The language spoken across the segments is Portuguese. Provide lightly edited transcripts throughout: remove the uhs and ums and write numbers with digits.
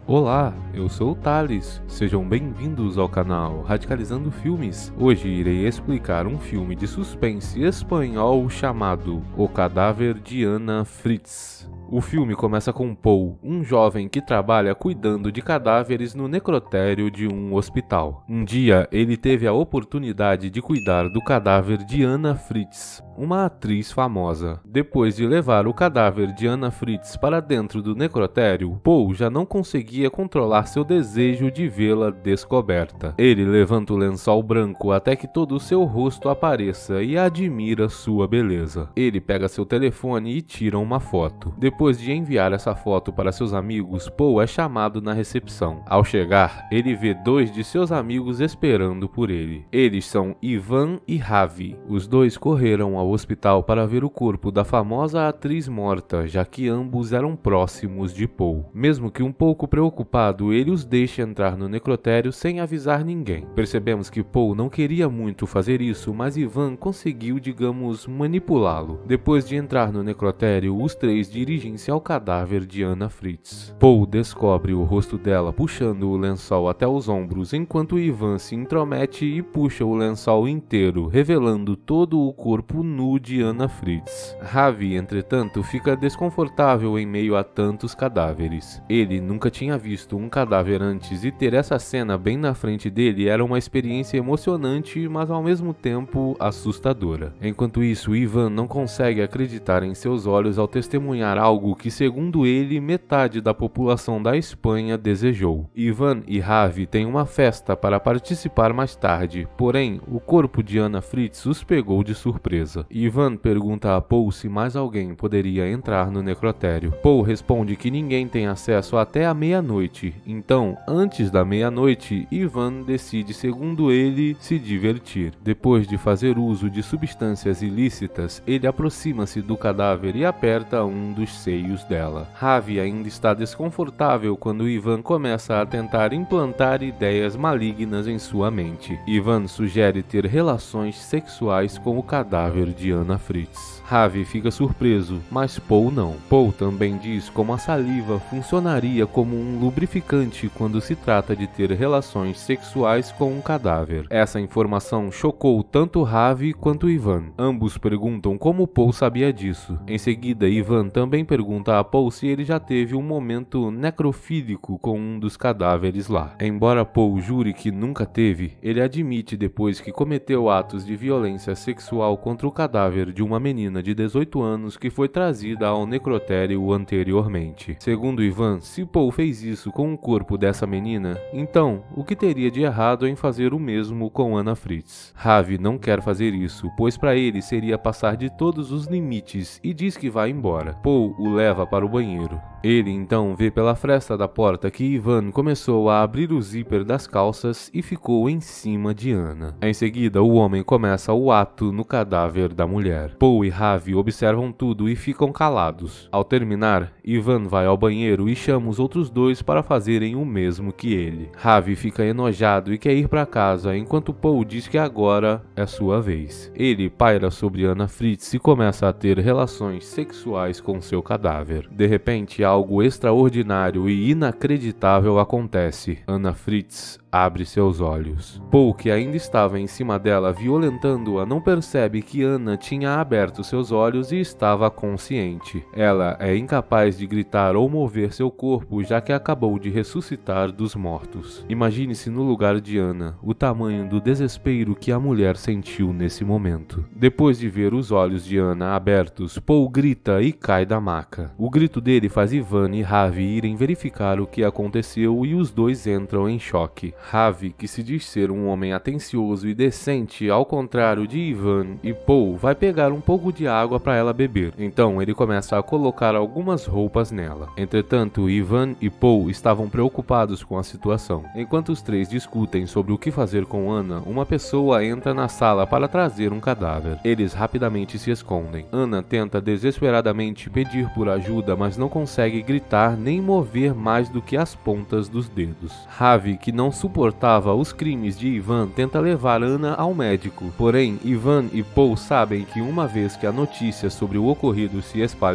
Olá, eu sou o Thales, sejam bem-vindos ao canal Radicalizando Filmes. Hoje irei explicar um filme de suspense espanhol chamado O Cadáver de Ana Fritz. O filme começa com Paul, um jovem que trabalha cuidando de cadáveres no necrotério de um hospital. Um dia, ele teve a oportunidade de cuidar do cadáver de Ana Fritz, uma atriz famosa. Depois de levar o cadáver de Ana Fritz para dentro do necrotério, Paul já não conseguia controlar seu desejo de vê-la descoberta. Ele levanta o lençol branco até que todo o seu rosto apareça e admira sua beleza. Ele pega seu telefone e tira uma foto. Depois de enviar essa foto para seus amigos, Paul é chamado na recepção. Ao chegar, ele vê dois de seus amigos esperando por ele. Eles são Ivan e Javi. Os dois correram ao hospital para ver o corpo da famosa atriz morta, já que ambos eram próximos de Paul. Mesmo que um pouco preocupado, ele os deixa entrar no necrotério sem avisar ninguém. Percebemos que Paul não queria muito fazer isso, mas Ivan conseguiu, digamos, manipulá-lo. Depois de entrar no necrotério, os três dirigem-se ao cadáver de Ana Fritz. Paul descobre o rosto dela puxando o lençol até os ombros, enquanto Ivan se intromete e puxa o lençol inteiro, revelando todo o corpo nu de Ana Fritz. Javi, entretanto, fica desconfortável em meio a tantos cadáveres. Ele nunca tinha visto um cadáver antes e ter essa cena bem na frente dele era uma experiência emocionante, mas ao mesmo tempo assustadora. Enquanto isso, Ivan não consegue acreditar em seus olhos ao testemunhar algo que, segundo ele, metade da população da Espanha desejou. Ivan e Javi têm uma festa para participar mais tarde, porém, o corpo de Ana Fritz os pegou de surpresa. Ivan pergunta a Paul se mais alguém poderia entrar no necrotério. Paul responde que ninguém tem acesso até a meia-noite, então, antes da meia-noite, Ivan decide, segundo ele, se divertir. Depois de fazer uso de substâncias ilícitas, ele aproxima-se do cadáver e aperta um dos seios dela. Javi ainda está desconfortável quando Ivan começa a tentar implantar ideias malignas em sua mente. Ivan sugere ter relações sexuais com o cadáver de Ana Fritz. Javi fica surpreso, mas Paul não. Paul também diz como a saliva funcionaria como um lubrificante quando se trata de ter relações sexuais com um cadáver. Essa informação chocou tanto Javi quanto Ivan. Ambos perguntam como Paul sabia disso. Em seguida, Ivan também pergunta a Paul se ele já teve um momento necrofílico com um dos cadáveres lá. Embora Paul jure que nunca teve, ele admite depois que cometeu atos de violência sexual contra o cadáver de uma menina de 18 anos que foi trazida ao necrotério anteriormente. Segundo Ivan, se Paul fez isso com o corpo dessa menina, então o que teria de errado em fazer o mesmo com Ana Fritz? Javi não quer fazer isso, pois para ele seria passar de todos os limites e diz que vai embora. Paul o leva para o banheiro. Ele então vê pela fresta da porta que Ivan começou a abrir o zíper das calças e ficou em cima de Ana. Em seguida, o homem começa o ato no cadáver da mulher. Paul e Javi observam tudo e ficam calados. Ao terminar, Ivan vai ao banheiro e chama os outros dois para fazerem o mesmo que ele. Javi fica enojado e quer ir para casa, enquanto Paul diz que agora é sua vez. Ele paira sobre Ana Fritz e começa a ter relações sexuais com seu cadáver. De repente, algo extraordinário e inacreditável acontece. Ana Fritz abre seus olhos. Paul, que ainda estava em cima dela violentando-a, não percebe que Ana tinha aberto seus olhos e estava consciente. Ela é incapaz de gritar ou mover seu corpo, já que acabou de ressuscitar dos mortos. Imagine-se no lugar de Ana, o tamanho do desespero que a mulher sentiu nesse momento. Depois de ver os olhos de Ana abertos, Paul grita e cai da maca. O grito dele faz Ivan e Javi irem verificar o que aconteceu e os dois entram em choque. Javi, que se diz ser um homem atencioso e decente, ao contrário de Ivan e Paul, vai pegar um pouco de água para ela beber. Então ele começa a colocar algumas roupas nela. Entretanto, Ivan e Paul estavam preocupados com a situação. Enquanto os três discutem sobre o que fazer com Ana, uma pessoa entra na sala para trazer um cadáver. Eles rapidamente se escondem. Ana tenta desesperadamente pedir por ajuda, mas não consegue gritar nem mover mais do que as pontas dos dedos. Javi, que não suportava os crimes de Ivan, tenta levar Ana ao médico. Porém, Ivan e Paul sabem que uma vez que a notícia sobre o ocorrido se espalhar,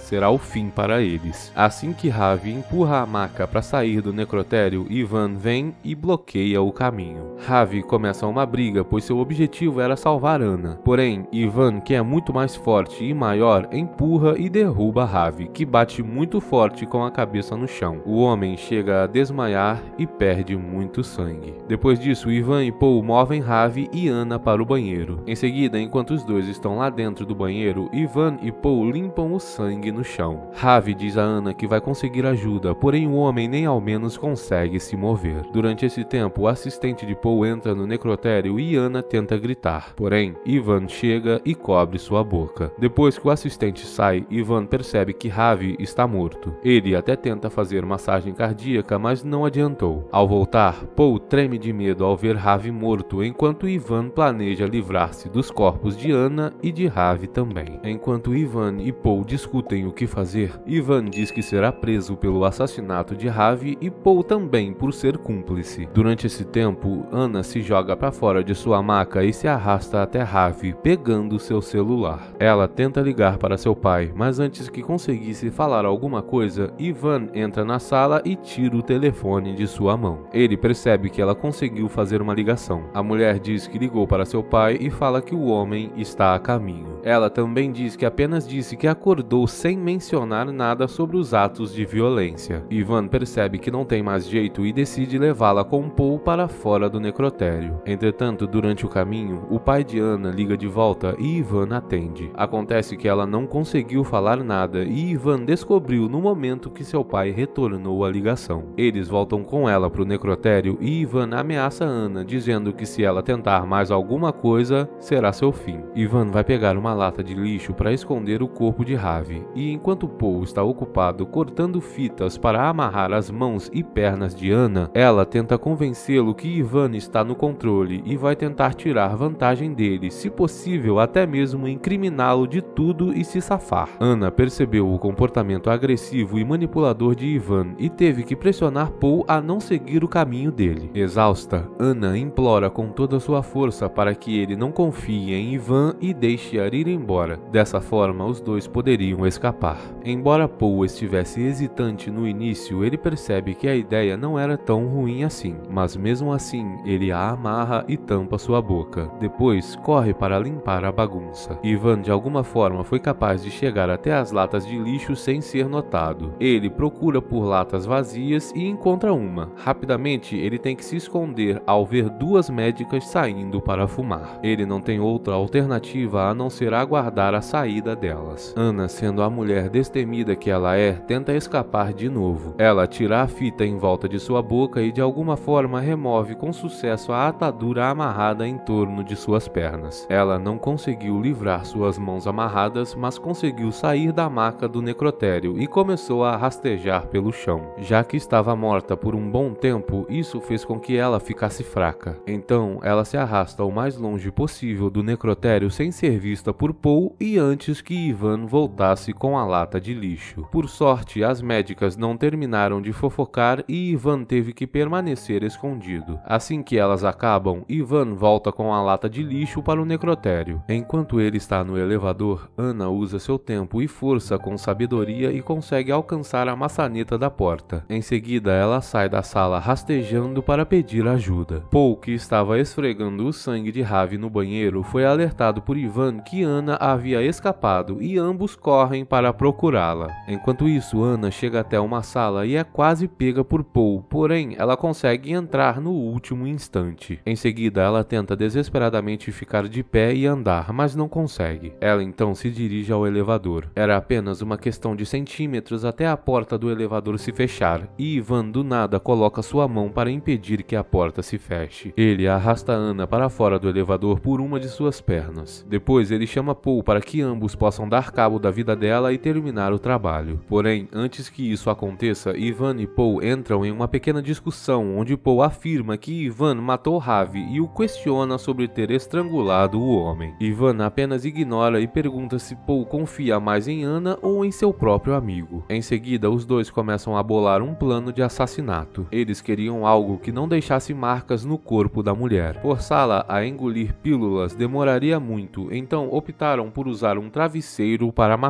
será o fim para eles. Assim que Ravi empurra a maca para sair do necrotério, Ivan vem e bloqueia o caminho. Ravi começa uma briga, pois seu objetivo era salvar Anna. Porém, Ivan, que é muito mais forte e maior, empurra e derruba Ravi, que bate muito forte com a cabeça no chão. O homem chega a desmaiar e perde muito sangue. Depois disso, Ivan e Paul movem Ravi e Anna para o banheiro. Em seguida, enquanto os dois estão lá dentro do banheiro, Ivan e Paul limpam o sangue no chão. Ravi diz a Anna que vai conseguir ajuda, porém o homem nem ao menos consegue se mover. Durante esse tempo, o assistente de Paul entra no necrotério e Anna tenta gritar. Porém, Ivan chega e cobre sua boca. Depois que o assistente sai, Ivan percebe que Ravi está morto. Ele até tenta fazer massagem cardíaca, mas não adiantou. Ao voltar, Paul treme de medo ao ver Ravi morto, enquanto Ivan planeja livrar-se dos corpos de Anna e de Ravi também. Enquanto Ivan e Paul discutem o que fazer, Ivan diz que será preso pelo assassinato de Ravi e Paul também por ser cúmplice. Durante esse tempo, Anna se joga para fora de sua maca e se arrasta até Ravi, pegando seu celular. Ela tenta ligar para seu pai, mas antes que conseguisse falar alguma coisa, Ivan entra na sala e tira o telefone de sua mão. Ele percebe que ela conseguiu fazer uma ligação. A mulher diz que ligou para seu pai e fala que o homem está a caminho. Ela também diz que apenas disse que acordou sem mencionar nada sobre os atos de violência. Ivan percebe que não tem mais jeito e decide levá-la com Paul para fora do necrotério. Entretanto, durante o caminho, o pai de Anna liga de volta e Ivan atende. Acontece que ela não conseguiu falar nada e Ivan descobriu no momento que seu pai retornou a ligação. Eles voltam com ela para o necrotério e Ivan ameaça Anna, dizendo que se ela tentar mais alguma coisa, será seu fim. Ivan vai pegar uma lata de lixo para esconder o corpo de Ravi, e enquanto Paul está ocupado cortando fitas para amarrar as mãos e pernas de Anna, ela tenta convencê-lo que Ivan está no controle e vai tentar tirar vantagem dele, se possível até mesmo incriminá-lo de tudo e se safar. Anna percebeu o comportamento agressivo e manipulador de Ivan e teve que pressionar Paul a não seguir o caminho dele. Exausta, Anna implora com toda sua força para que ele não confie em Ivan e deixe-a ir embora. Dessa forma, os dois poderiam escapar. Embora Paul estivesse hesitante no início, ele percebe que a ideia não era tão ruim assim, mas mesmo assim, ele a amarra e tampa sua boca. Depois, corre para limpar a bagunça. Ivan, de alguma forma, foi capaz de chegar até as latas de lixo sem ser notado. Ele procura por latas vazias e encontra uma. Rapidamente, ele tem que se esconder ao ver duas médicas saindo para fumar. Ele não tem outra alternativa a não ser aguardar a saída delas. Anna, sendo a mulher destemida que ela é, tenta escapar de novo. Ela tira a fita em volta de sua boca e de alguma forma remove com sucesso a atadura amarrada em torno de suas pernas. Ela não conseguiu livrar suas mãos amarradas, mas conseguiu sair da maca do necrotério e começou a rastejar pelo chão. Já que estava morta por um bom tempo, isso fez com que ela ficasse fraca. Então, ela se arrasta o mais longe possível do necrotério sem ser vista por Paul e antes que Ivan voltasse com a lata de lixo. Por sorte, as médicas não terminaram de fofocar e Ivan teve que permanecer escondido. Assim que elas acabam, Ivan volta com a lata de lixo para o necrotério. Enquanto ele está no elevador, Anna usa seu tempo e força com sabedoria e consegue alcançar a maçaneta da porta. Em seguida, ela sai da sala rastejando para pedir ajuda. Paul, que estava esfregando o sangue de Ravi no banheiro, foi alertado por Ivan que Anna havia escapado e ambos correm para procurá-la. Enquanto isso, Anna chega até uma sala e é quase pega por Paul, porém ela consegue entrar no último instante. Em seguida, ela tenta desesperadamente ficar de pé e andar, mas não consegue. Ela então se dirige ao elevador. Era apenas uma questão de centímetros até a porta do elevador se fechar, e Ivan do nada coloca sua mão para impedir que a porta se feche. Ele arrasta Anna para fora do elevador por uma de suas pernas. Depois ele chama Paul para que ambos possam dar cabo da vida dela e terminar o trabalho. Porém, antes que isso aconteça, Ivan e Paul entram em uma pequena discussão onde Paul afirma que Ivan matou Ravi e o questiona sobre ter estrangulado o homem. Ivan apenas ignora e pergunta se Paul confia mais em Anna ou em seu próprio amigo. Em seguida, os dois começam a bolar um plano de assassinato. Eles queriam algo que não deixasse marcas no corpo da mulher. Forçá-la a engolir pílulas demoraria muito, então optaram por usar um travesseiro para matá-la.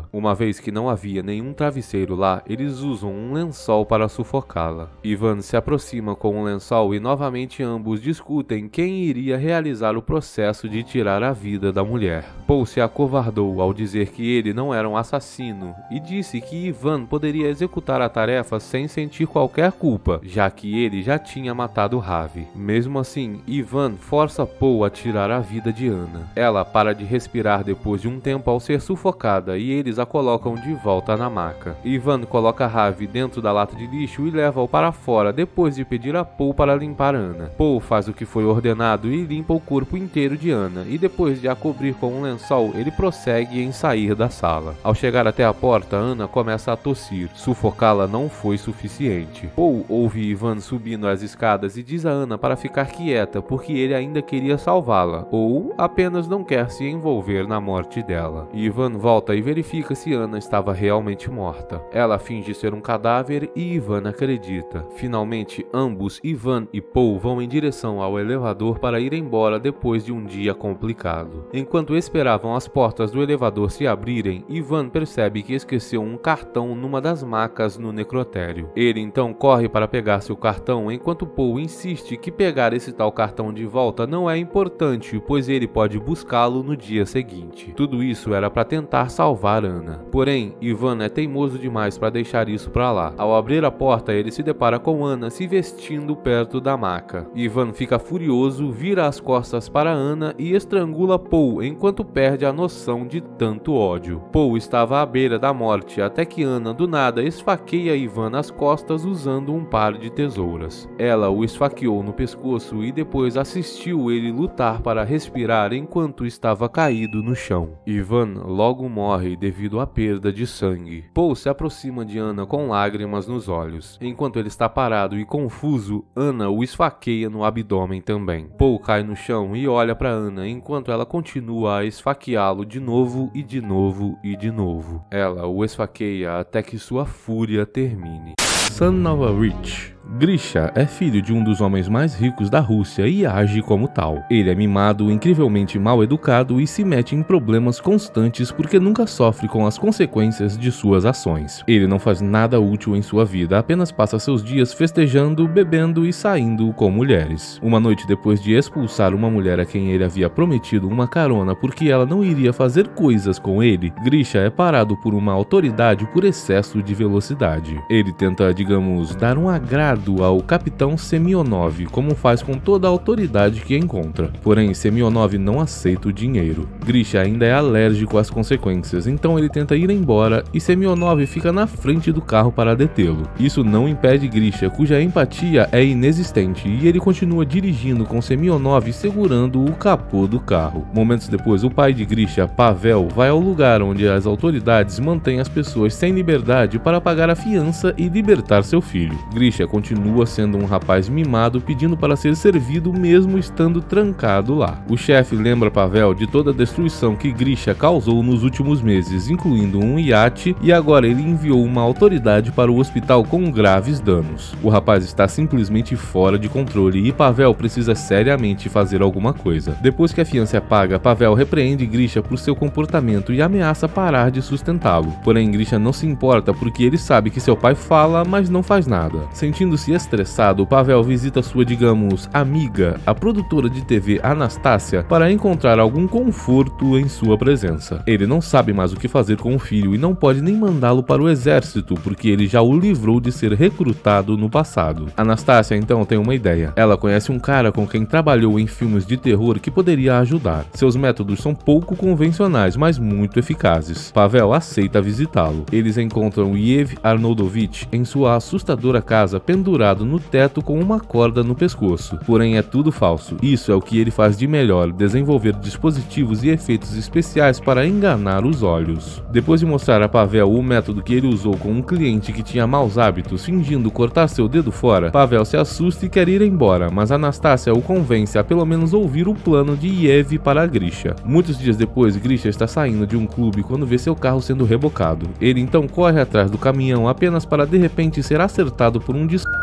sala. Uma vez que não havia nenhum travesseiro lá, eles usam um lençol para sufocá-la. Ivan se aproxima com o lençol e novamente ambos discutem quem iria realizar o processo de tirar a vida da mulher. Paul se acovardou ao dizer que ele não era um assassino e disse que Ivan poderia executar a tarefa sem sentir qualquer culpa, já que ele já tinha matado Ravi. Mesmo assim, Ivan força Paul a tirar a vida de Anna. Ela para de respirar depois de um tempo ao ser sufocada e eles a colocam de volta na maca. Ivan coloca Ravi dentro da lata de lixo e leva-o para fora depois de pedir a Paul para limpar Anna. Paul faz o que foi ordenado e limpa o corpo inteiro de Anna, e depois de a cobrir com um lençol, ele prossegue em sair da sala. Ao chegar até a porta, Anna começa a tossir. Sufocá-la não foi suficiente. Paul ouve Ivan subindo as escadas e diz a Anna para ficar quieta porque ele ainda queria salvá-la, ou apenas não quer se envolver na morte dela. Ivan volta e verifica se Anna estava realmente morta. Ela finge ser um cadáver e Ivan acredita. Finalmente, ambos, Ivan e Paul, vão em direção ao elevador para ir embora depois de um dia complicado. Enquanto esperavam as portas do elevador se abrirem, Ivan percebe que esqueceu um cartão numa das macas no necrotério. Ele então corre para pegar seu cartão, enquanto Paul insiste que pegar esse tal cartão de volta não é importante, pois ele pode buscá-lo no dia seguinte. Tudo isso era para tentar salvar Anna. Porém, Ivan é teimoso demais para deixar isso para lá. Ao abrir a porta, ele se depara com Anna se vestindo perto da maca. Ivan fica furioso, vira as costas para Anna e estrangula Paul enquanto perde a noção de tanto ódio. Paul estava à beira da morte até que Anna do nada esfaqueia Ivan nas costas usando um par de tesouras. Ela o esfaqueou no pescoço e depois assistiu ele lutar para respirar enquanto estava caído no chão. Ivan logo morre devido à perda de sangue. Paul se aproxima de Anna com lágrimas nos olhos. Enquanto ele está parado e confuso, Anna o esfaqueia no abdômen também. Paul cai no chão e olha para Anna enquanto ela continua a esfaqueá-lo de novo e de novo e de novo. Ela o esfaqueia até que sua fúria termine. Son of a Witch. Grisha é filho de um dos homens mais ricos da Rússia e age como tal. Ele é mimado, incrivelmente mal educado e se mete em problemas constantes porque nunca sofre com as consequências de suas ações. Ele não faz nada útil em sua vida, apenas passa seus dias festejando, bebendo e saindo com mulheres. Uma noite depois de expulsar uma mulher a quem ele havia prometido uma carona porque ela não iria fazer coisas com ele, Grisha é parado por uma autoridade por excesso de velocidade. Ele tenta, digamos, dar um agrado ao capitão Semyonov, como faz com toda a autoridade que encontra. Porém, Semyonov não aceita o dinheiro. Grisha ainda é alérgico às consequências, então ele tenta ir embora e Semyonov fica na frente do carro para detê-lo. Isso não impede Grisha, cuja empatia é inexistente, e ele continua dirigindo com Semyonov segurando o capô do carro. Momentos depois, o pai de Grisha, Pavel, vai ao lugar onde as autoridades mantêm as pessoas sem liberdade para pagar a fiança e libertar seu filho. Grisha continua sendo um rapaz mimado pedindo para ser servido mesmo estando trancado lá. O chefe lembra Pavel de toda a destruição que Grisha causou nos últimos meses, incluindo um iate, e agora ele enviou uma autoridade para o hospital com graves danos. O rapaz está simplesmente fora de controle e Pavel precisa seriamente fazer alguma coisa. Depois que a fiança é paga, Pavel repreende Grisha por seu comportamento e ameaça parar de sustentá-lo. Porém, Grisha não se importa porque ele sabe que seu pai fala, mas não faz nada. Sentindo-se estressado, Pavel visita sua, digamos, amiga, a produtora de TV Anastácia, para encontrar algum conforto em sua presença. Ele não sabe mais o que fazer com o filho e não pode nem mandá-lo para o exército, porque ele já o livrou de ser recrutado no passado. Anastácia então tem uma ideia. Ela conhece um cara com quem trabalhou em filmes de terror que poderia ajudar. Seus métodos são pouco convencionais, mas muito eficazes. Pavel aceita visitá-lo. Eles encontram Yev Arnoldovich em sua assustadora casa pendurado no teto com uma corda no pescoço. Porém, é tudo falso. Isso é o que ele faz de melhor, desenvolver dispositivos e efeitos especiais para enganar os olhos. Depois de mostrar a Pavel o método que ele usou com um cliente que tinha maus hábitos, fingindo cortar seu dedo fora, Pavel se assusta e quer ir embora, mas Anastácia o convence a pelo menos ouvir o plano de Yev para Grisha. Muitos dias depois, Grisha está saindo de um clube quando vê seu carro sendo rebocado. Ele então corre atrás do caminhão apenas para de repente ser acertado por um disparo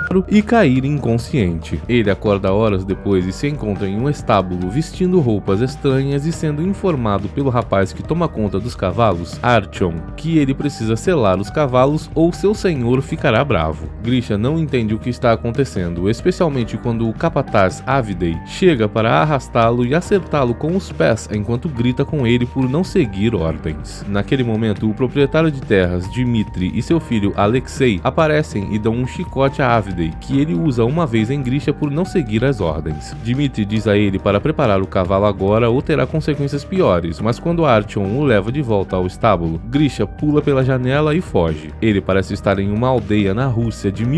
e cair inconsciente. Ele acorda horas depois e se encontra em um estábulo vestindo roupas estranhas e sendo informado pelo rapaz que toma conta dos cavalos, Artyom, que ele precisa selar os cavalos ou seu senhor ficará bravo. Grisha não entende o que está acontecendo, especialmente quando o capataz Avidei chega para arrastá-lo e acertá-lo com os pés enquanto grita com ele por não seguir ordens. Naquele momento, o proprietário de terras, Dmitri, e seu filho Alexei aparecem e dão um chicote a Avidei, que ele usa uma vez em Grisha por não seguir as ordens. Dmitri diz a ele para preparar o cavalo agora ou terá consequências piores, mas quando Artyom o leva de volta ao estábulo, Grisha pula pela janela e foge. Ele parece estar em uma aldeia na Rússia de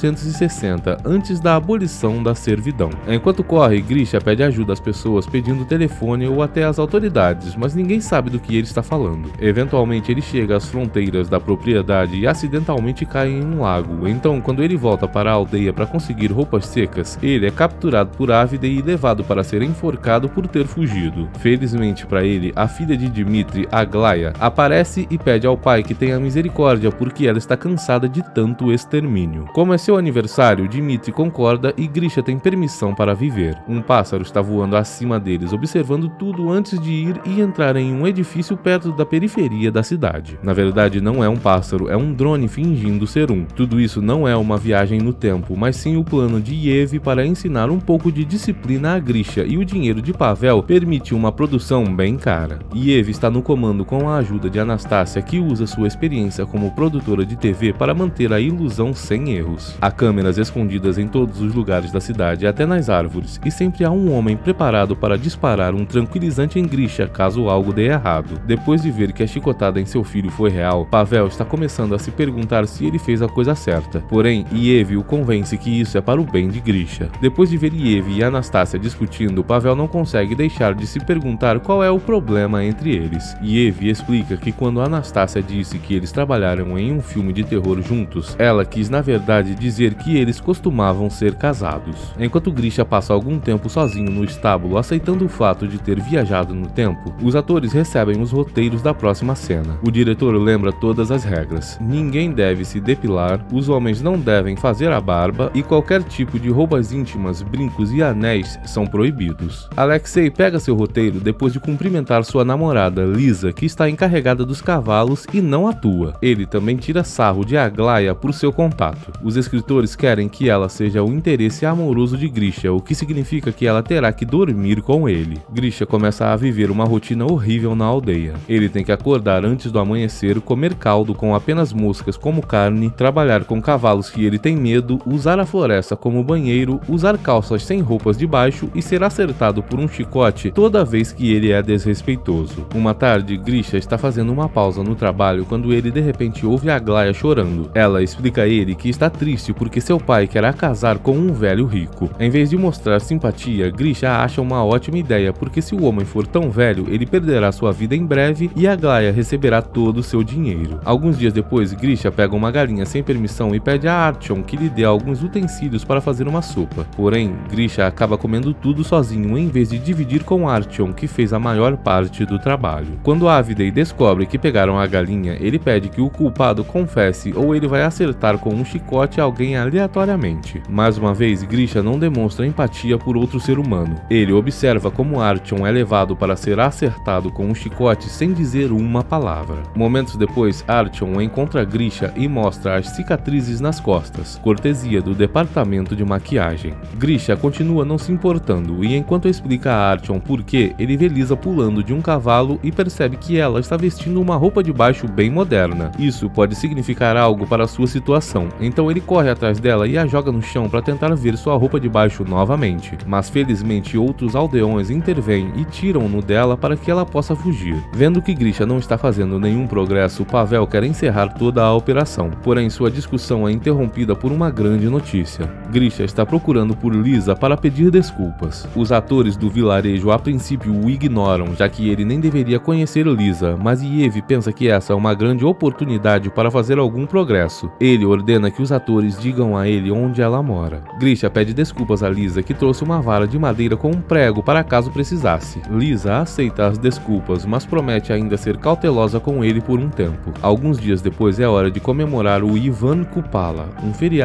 1860, antes da abolição da servidão. Enquanto corre, Grisha pede ajuda às pessoas pedindo telefone ou até às autoridades, mas ninguém sabe do que ele está falando. Eventualmente ele chega às fronteiras da propriedade e acidentalmente cai em um lago. Então, quando ele volta para a aldeia para conseguir roupas secas, ele é capturado por Avidei e levado para ser enforcado por ter fugido. Felizmente para ele, a filha de Dmitri, Aglaya, aparece e pede ao pai que tenha misericórdia porque ela está cansada de tanto extermínio. Como é seu aniversário, Dmitri concorda e Grisha tem permissão para viver. Um pássaro está voando acima deles, observando tudo antes de ir e entrar em um edifício perto da periferia da cidade. Na verdade, não é um pássaro, é um drone fingindo ser um. Tudo isso não é uma viagem no tempo, mas sim o plano de Yev para ensinar um pouco de disciplina a Grisha, e o dinheiro de Pavel permite uma produção bem cara. Yev está no comando com a ajuda de Anastasia, que usa sua experiência como produtora de TV para manter a ilusão sem erros. Há câmeras escondidas em todos os lugares da cidade, até nas árvores, e sempre há um homem preparado para disparar um tranquilizante em Grisha caso algo dê errado. Depois de ver que a chicotada em seu filho foi real, Pavel está começando a se perguntar se ele fez a coisa certa. Porém, Yev o convence que isso é para o bem de Grisha. Depois de ver Yev e Anastasia discutindo, Pavel não consegue deixar de se perguntar qual é o problema entre eles. Yev explica que quando Anastasia disse que eles trabalharam em um filme de terror juntos, ela quis na verdade dizer que eles costumavam ser casados. Enquanto Grisha passa algum tempo sozinho no estábulo aceitando o fato de ter viajado no tempo, os atores recebem os roteiros da próxima cena. O diretor lembra todas as regras. Ninguém deve se depilar, os homens não devem fazer a barba e qualquer tipo de roupas íntimas, brincos e anéis são proibidos. Alexei pega seu roteiro depois de cumprimentar sua namorada, Lisa, que está encarregada dos cavalos e não atua. Ele também tira sarro de Aglaya por seu contato. Os escritores querem que ela seja o interesse amoroso de Grisha, o que significa que ela terá que dormir com ele. Grisha começa a viver uma rotina horrível na aldeia. Ele tem que acordar antes do amanhecer, comer caldo com apenas moscas como carne, trabalhar com cavalos que ele tem medo, usar a floresta como banheiro, usar calças sem roupas de baixo e ser acertado por um chicote toda vez que ele é desrespeitoso. Uma tarde, Grisha está fazendo uma pausa no trabalho quando ele de repente ouve Aglaya chorando. Ela explica a ele que está triste porque seu pai quer a casar com um velho rico. Em vez de mostrar simpatia, Grisha acha uma ótima ideia porque se o homem for tão velho, ele perderá sua vida em breve e Aglaya receberá todo o seu dinheiro. Alguns dias depois, Grisha pega uma galinha sem permissão e pede a Artyom que lhe dê alguns utensílios para fazer uma sopa. Porém, Grisha acaba comendo tudo sozinho em vez de dividir com Artyom, que fez a maior parte do trabalho. Quando Avidei descobre que pegaram a galinha, ele pede que o culpado confesse ou ele vai acertar com um chicote alguém aleatoriamente. Mais uma vez, Grisha não demonstra empatia por outro ser humano. Ele observa como Artyom é levado para ser acertado com um chicote sem dizer uma palavra. Momentos depois, Artyom encontra Grisha e mostra as cicatrizes nas costas, cortesia do departamento de maquiagem. Grisha continua não se importando e enquanto explica a Artyom por quê, ele vê Lisa pulando de um cavalo e percebe que ela está vestindo uma roupa de baixo bem moderna. Isso pode significar algo para sua situação, então ele corre atrás dela e a joga no chão para tentar ver sua roupa de baixo novamente, mas felizmente outros aldeões intervêm e tiram-no dela para que ela possa fugir. Vendo que Grisha não está fazendo nenhum progresso, Pavel quer encerrar toda a operação, porém sua discussão é interrompida por uma grande notícia. Grisha está procurando por Lisa para pedir desculpas. Os atores do vilarejo a princípio o ignoram, já que ele nem deveria conhecer Lisa, mas Yev pensa que essa é uma grande oportunidade para fazer algum progresso. Ele ordena que os atores digam a ele onde ela mora. Grisha pede desculpas a Lisa, que trouxe uma vara de madeira com um prego para caso precisasse. Lisa aceita as desculpas, mas promete ainda ser cautelosa com ele por um tempo. Alguns dias depois é hora de comemorar o Ivan Kupala, um feriado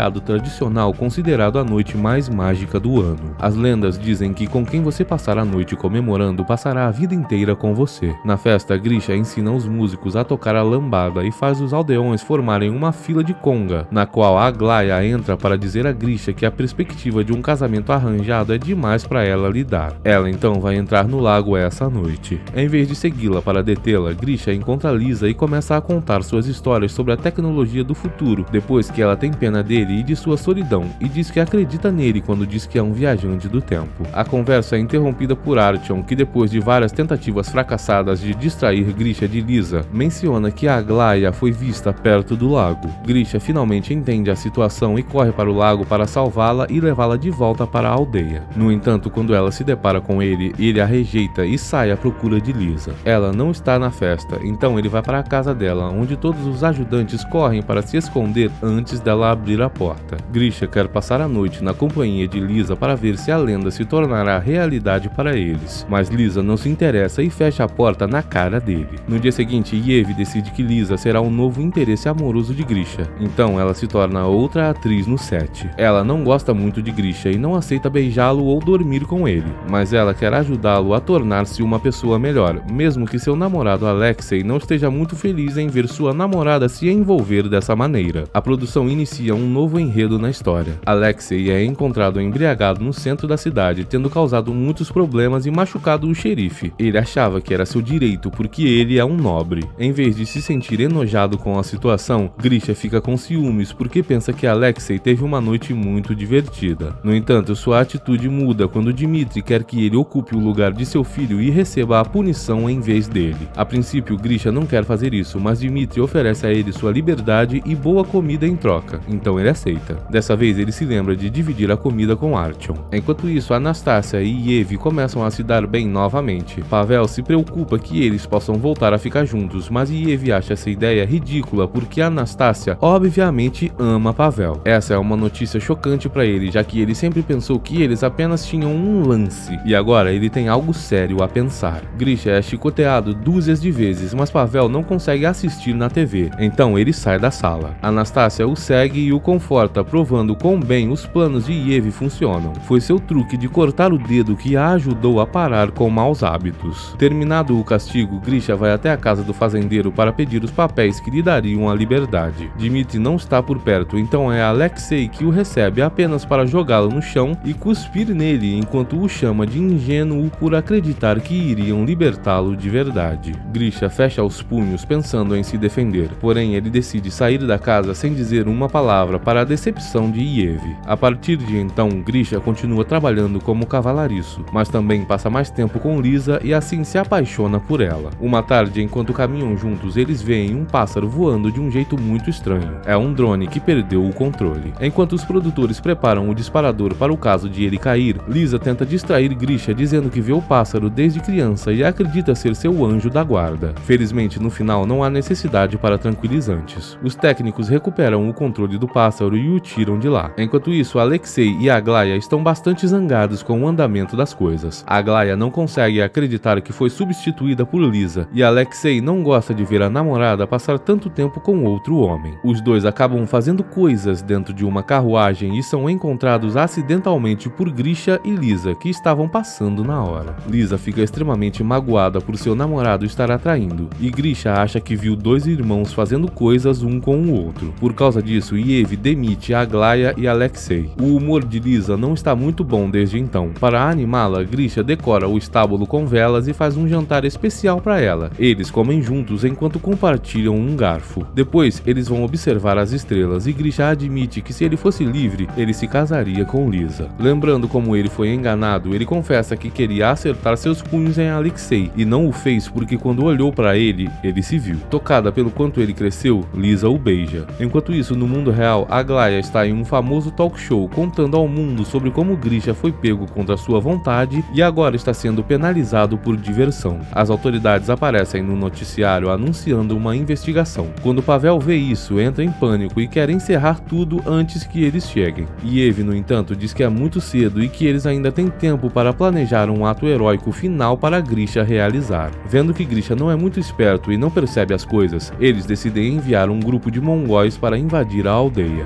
feriado tradicional considerado a noite mais mágica do ano. As lendas dizem que com quem você passar a noite comemorando passará a vida inteira com você. Na festa, Grisha ensina os músicos a tocar a lambada e faz os aldeões formarem uma fila de conga, na qual a Aglaia entra para dizer a Grisha que a perspectiva de um casamento arranjado é demais para ela lidar. Ela então vai entrar no lago essa noite. Em vez de segui-la para detê-la, Grisha encontra Lisa e começa a contar suas histórias sobre a tecnologia do futuro, depois que ela tem pena dele e de sua solidão, e diz que acredita nele quando diz que é um viajante do tempo. A conversa é interrompida por Artyom, que depois de várias tentativas fracassadas de distrair Grisha de Lisa, menciona que a Aglaia foi vista perto do lago. Grisha finalmente entende a situação e corre para o lago para salvá-la e levá-la de volta para a aldeia. No entanto, quando ela se depara com ele a rejeita e sai à procura de Lisa. Ela não está na festa, então ele vai para a casa dela, onde todos os ajudantes correm para se esconder antes dela abrir a porta. Grisha quer passar a noite na companhia de Lisa para ver se a lenda se tornará realidade para eles, mas Lisa não se interessa e fecha a porta na cara dele. No dia seguinte, Yevi decide que Lisa será o novo interesse amoroso de Grisha, então ela se torna outra atriz no set. Ela não gosta muito de Grisha e não aceita beijá-lo ou dormir com ele, mas ela quer ajudá-lo a tornar-se uma pessoa melhor, mesmo que seu namorado Alexei não esteja muito feliz em ver sua namorada se envolver dessa maneira. A produção inicia um novo enredo na história. Alexei é encontrado embriagado no centro da cidade, tendo causado muitos problemas e machucado o xerife. Ele achava que era seu direito porque ele é um nobre. Em vez de se sentir enojado com a situação, Grisha fica com ciúmes porque pensa que Alexei teve uma noite muito divertida. No entanto, sua atitude muda quando Dmitri quer que ele ocupe o lugar de seu filho e receba a punição em vez dele. A princípio, Grisha não quer fazer isso, mas Dmitri oferece a ele sua liberdade e boa comida em troca, então ele aceita. Dessa vez, ele se lembra de dividir a comida com Artyom. Enquanto isso, Anastasia e Yevi começam a se dar bem novamente. Pavel se preocupa que eles possam voltar a ficar juntos, mas Yevi acha essa ideia ridícula porque Anastasia obviamente ama Pavel. Essa é uma notícia chocante para ele, já que ele sempre pensou que eles apenas tinham um lance, e agora ele tem algo sério a pensar. Grisha é chicoteado dúzias de vezes, mas Pavel não consegue assistir na TV, então ele sai da sala. Anastasia o segue e o conforta, provando quão bem os planos de Yevi funcionam. Foi seu truque de cortar o dedo que a ajudou a parar com maus hábitos. Terminado o castigo, Grisha vai até a casa do fazendeiro para pedir os papéis que lhe dariam a liberdade. Dmitri não está por perto, então é Alexei que o recebe apenas para jogá-lo no chão e cuspir nele enquanto o chama de ingênuo por acreditar que iriam libertá-lo de verdade. Grisha fecha os punhos pensando em se defender, porém ele decide sair da casa sem dizer uma palavra para a decepção de Yevi. A partir de então, Grisha continua trabalhando como cavalariço, mas também passa mais tempo com Lisa e assim se apaixona por ela. Uma tarde, enquanto caminham juntos, eles veem um pássaro voando de um jeito muito estranho. É um drone que perdeu o controle. Enquanto os produtores preparam o disparador para o caso de ele cair, Lisa tenta distrair Grisha dizendo que vê o pássaro desde criança e acredita ser seu anjo da guarda. Felizmente, no final não há necessidade para tranquilizantes. Os técnicos recuperam o controle do pássaro e o tiram de lá. Enquanto isso, Alexei e Aglaia estão bastante zangados com o andamento das coisas. Aglaia não consegue acreditar que foi substituída por Lisa, e Alexei não gosta de ver a namorada passar tanto tempo com outro homem. Os dois acabam fazendo coisas dentro de uma carruagem e são encontrados acidentalmente por Grisha e Lisa, que estavam passando na hora. Lisa fica extremamente magoada por seu namorado estar atraindo, e Grisha acha que viu dois irmãos fazendo coisas um com o outro. Por causa disso, Yevi demite Aglaia e Alexei. O humor de Lisa não está muito bom desde então. Para animá-la, Grisha decora o estábulo com velas e faz um jantar especial para ela. Eles comem juntos enquanto compartilham um garfo. Depois, eles vão observar as estrelas e Grisha admite que se ele fosse livre, ele se casaria com Lisa. Lembrando como ele foi enganado, ele confessa que queria acertar seus punhos em Alexei e não o fez porque quando olhou para ele se viu. Tocada pelo quanto ele cresceu, Lisa o beija. Enquanto isso, no mundo real, Aglaia está em um famoso talk show contando ao mundo sobre como Grisha foi pego contra sua vontade e agora está sendo penalizado por diversão. As autoridades aparecem no noticiário anunciando uma investigação. Quando Pavel vê isso, entra em pânico e quer encerrar tudo antes que eles cheguem. Yevi, no entanto, diz que é muito cedo e que eles ainda têm tempo para planejar um ato heróico final para Grisha realizar. Vendo que Grisha não é muito esperto e não percebe as coisas, eles decidem enviar um grupo de mongóis para invadir a aldeia.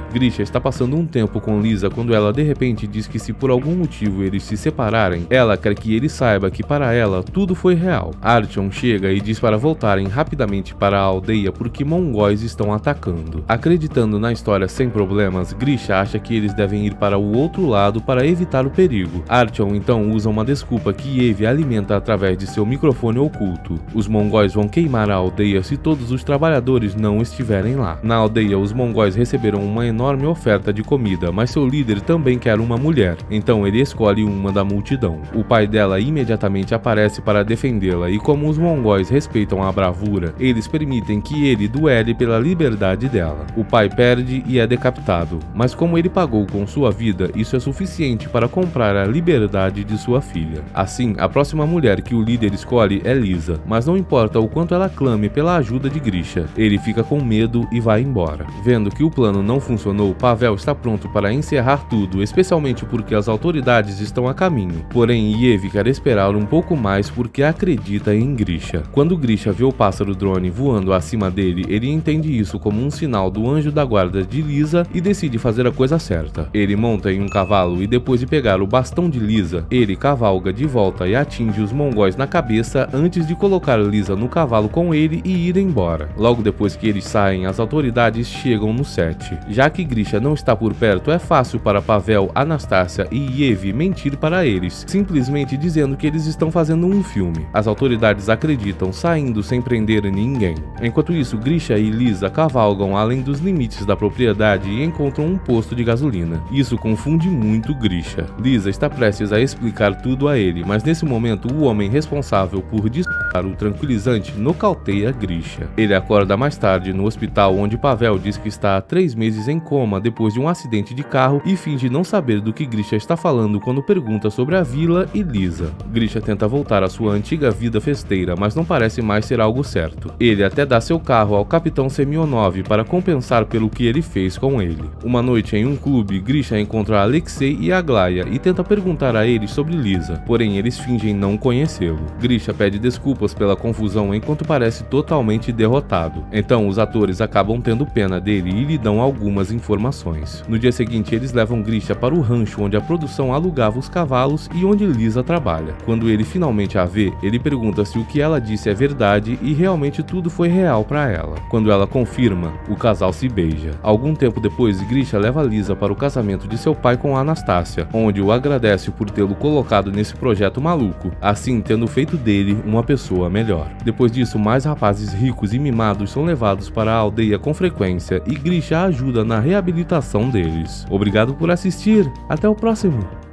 Grisha está passando um tempo com Lisa quando ela de repente diz que se por algum motivo eles se separarem, ela quer que ele saiba que para ela tudo foi real. Artyom chega e diz para voltarem rapidamente para a aldeia porque mongóis estão atacando. Acreditando na história sem problemas, Grisha acha que eles devem ir para o outro lado para evitar o perigo. Artyom então usa uma desculpa que Eve alimenta através de seu microfone oculto. Os mongóis vão queimar a aldeia se todos os trabalhadores não estiverem lá. Na aldeia, os mongóis receberam uma enorme oferta de comida, mas seu líder também quer uma mulher, então ele escolhe uma da multidão. O pai dela imediatamente aparece para defendê-la e como os mongóis respeitam a bravura, eles permitem que ele duele pela liberdade dela. O pai perde e é decapitado, mas como ele pagou com sua vida, isso é suficiente para comprar a liberdade de sua filha. Assim, a próxima mulher que o líder escolhe é Lisa, mas não importa o quanto ela clame pela ajuda de Grisha, ele fica com medo e vai embora. Vendo que o plano não funcionou, Pavel está pronto para encerrar tudo, especialmente porque as autoridades estão a caminho. Porém, Eve quer esperar um pouco mais porque acredita em Grisha. Quando Grisha vê o pássaro drone voando acima dele, ele entende isso como um sinal do anjo da guarda de Lisa e decide fazer a coisa certa. Ele monta em um cavalo e depois de pegar o bastão de Lisa, ele cavalga de volta e atinge os mongóis na cabeça antes de colocar Lisa no cavalo com ele e ir embora. Logo depois que eles saem, as autoridades chegam no set. Já que Grisha não está por perto, é fácil para Pavel, Anastasia e Eve mentir para eles, simplesmente dizendo que eles estão fazendo um filme. As autoridades acreditam, saindo sem prender ninguém. Enquanto isso, Grisha e Lisa cavalgam além dos limites da propriedade e encontram um posto de gasolina. Isso confunde muito Grisha. Lisa está prestes a explicar tudo a ele, mas nesse momento o homem responsável por disparar o tranquilizante nocauteia Grisha. Ele acorda mais tarde no hospital onde Pavel diz que está há 3 meses em coma depois de um acidente de carro e finge não saber do que Grisha está falando quando pergunta sobre a vila e Lisa. Grisha tenta voltar à sua antiga vida festeira, mas não parece mais ser algo certo. Ele até dá seu carro ao capitão Semyonov para compensar pelo que ele fez com ele. Uma noite em um clube, Grisha encontra Alexei e Aglaya e tenta perguntar a eles sobre Lisa, porém eles fingem não conhecê-lo. Grisha pede desculpas pela confusão enquanto parece totalmente derrotado. Então os atores acabam tendo pena dele e lhe dão algumas informações. No dia seguinte, eles levam Grisha para o rancho onde a produção alugava os cavalos e onde Lisa trabalha. Quando ele finalmente a vê, ele pergunta se o que ela disse é verdade e realmente tudo foi real para ela. Quando ela confirma, o casal se beija. Algum tempo depois, Grisha leva Lisa para o casamento de seu pai com Anastasia, onde o agradece por tê-lo colocado nesse projeto maluco, assim tendo feito dele uma pessoa melhor. Depois disso, mais rapazes ricos e mimados são levados para a aldeia com frequência e Grisha ajuda na reabilitação deles. Obrigado por assistir, até o próximo!